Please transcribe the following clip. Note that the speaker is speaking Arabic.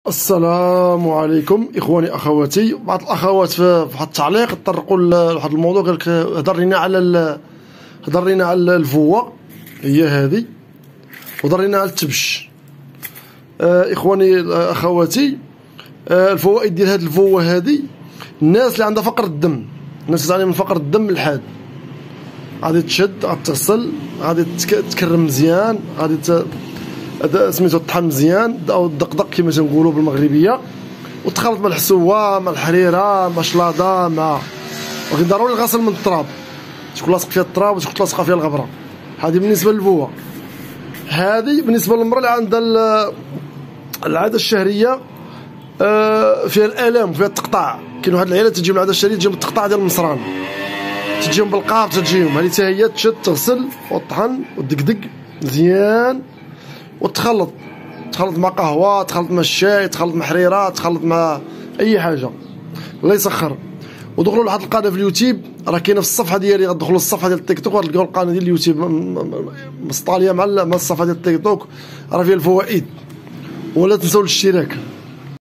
السلام عليكم اخواني اخواتي. بعض الاخوات في واحد التعليق طرقوا لواحد الموضوع، قال لك هضر لينا على الفوه هي هذه، وهضر لينا على التبش. اخواني اخواتي، الفوائد ديال هذه الفوه هذه، الناس اللي عندها فقر الدم، الناس اللي تعاني من فقر الدم الحاد، غادي تشد، غادي تغسل، غادي تكرم مزيان، غادي سميتو طحن مزيان او الدقدق كما تنقولوا بالمغربيه، وتخلط مع الحسوه مع الحريره مع شلاضه ولكن ضروري الغسل من التراب، تكون لاصق فيها التراب وتكون لاصقه فيها الغبره. هذه بالنسبه للفوه. هذه بالنسبه للمراه اللي عندها العاده الشهريه، فيها الالام وفيها التقطاع. كاين واحد العيالات تجيهم العاده الشهريه تجيهم التقطاع ديال المصران، تجيهم بالقاب، تجيهم هذه حتى هي تشد تغسل وطحن ودقدق مزيان وتخلط مع قهوه، تخلط مع الشاي، تخلط مع حريره، تخلط مع اي حاجه، الله يسخر. ودخلوا لواحد القناه في اليوتيوب، راه كاينه في الصفحه ديالي، غتدخلوا للصفحه ديال التيك توك غتلقاو القناه ديال اليوتيوب مسطاليه مع الصفحه ديال التيك توك، راه فيها الفوائد. ولا تنساو الاشتراك.